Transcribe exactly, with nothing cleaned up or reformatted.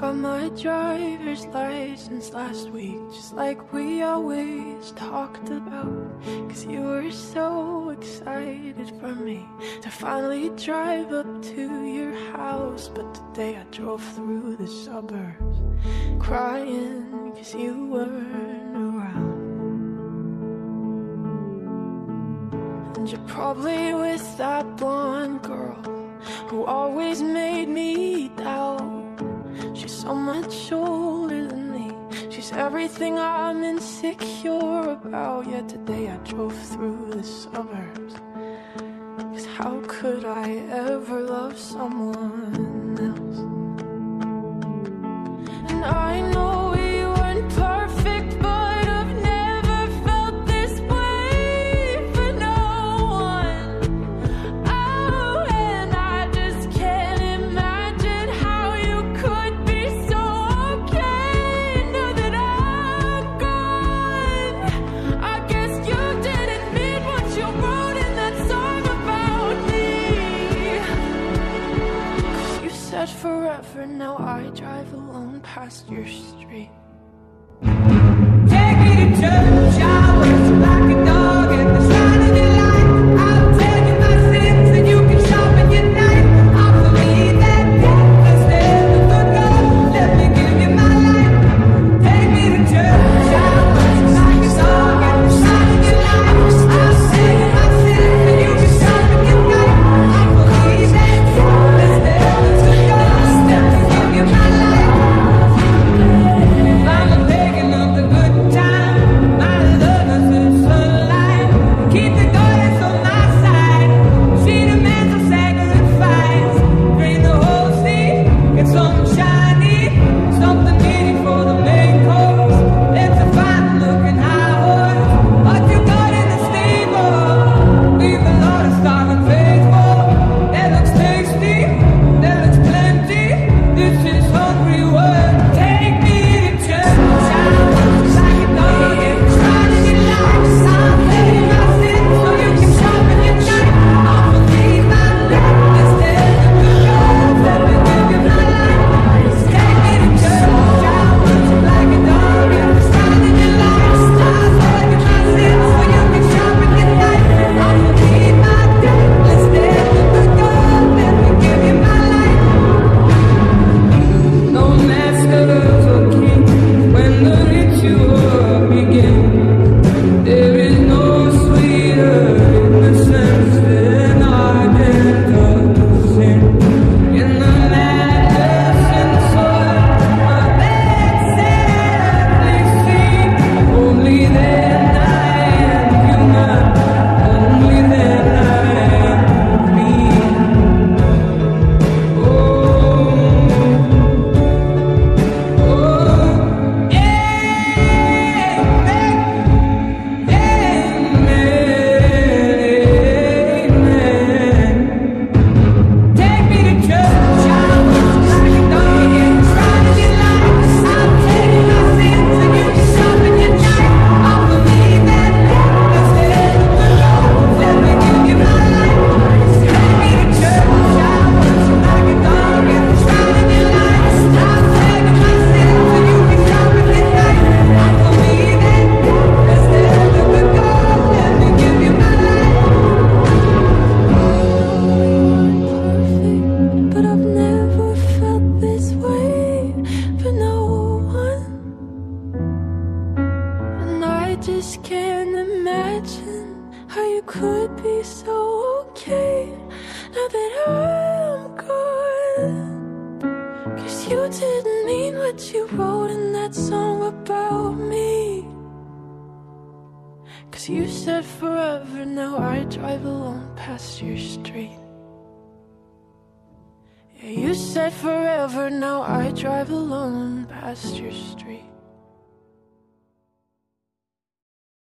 got my driver's license last week, just like we always talked about. Cause you were so excited for me to finally drive up to your house. But today I drove through the suburbs crying cause you weren't around. And you're probably with that blonde girl who always made me doubt. She's so much older than me, she's everything I'm insecure about. Yet today I drove through the suburbs, cause how could I ever love someone else? And I know we weren't perfect, but I've never felt this way for no one. Oh, and I just can't imagine how you could be so okay now that I'm gone. I guess you didn't mean what you wrote in that song about me. Cause you said forever, now I drive alone past your street. Take me to church, I was like a dog at the sign of your light. I'll tell you my sins and you can sharpen your knife. I'll believe that death is there to the God. Let me give you my life. Take me to church, I was like a dog at the sign of your light. I'll tell you my sins and you can sharpen your knife. I'll believe that death is there to the God. Let me give you my life. I'm a pagan of the good time. My love is in sunlight. Keep the goddess on my side. She demands a sacrifice. Drain the whole sea. Get something shiny, something needy for the main course. It's a fine looking high horse. What you got in the stable? Leave a lot of stock and faithful. That looks tasty. That looks plenty. This is hungry work. Take me to church. I was like a dog and trying to get lost. I'll tell you my sins so you can sharpen your knife. I'll believe my love is there to the God. Let me give you my life. Take me to church. I was like a dog and trying to get lost. I'll tell you my sins so you can sharpen your knife. I'll believe my love is there to the God. Let me give you my life. No masters or kings when the ritual begins. There is no sweeter innocence than ardent sin. In the madness and soil of that sadly seen, only then I am human, only then I am me. Oh, oh, amen, amen. Take me to church, I was like a dog and trying to get lost. I'll tell you my sins and you can sharpen your knife. I'll believe that death is there to the God. Let me give you my life. Take me to church, I was like a dog and trying to get lost. I'll tell you my sins and you can sharpen your knife. I'll believe that death is there to the God. Let me give you my life. Perfect, but I've never felt this way for no one. And I just can't imagine how you could be so okay now that I'm gone. Cause you didn't mean what you wrote in that song about me. Cause you said forever, now I drive alone past your street. Yeah, you said forever, now I drive alone past your street.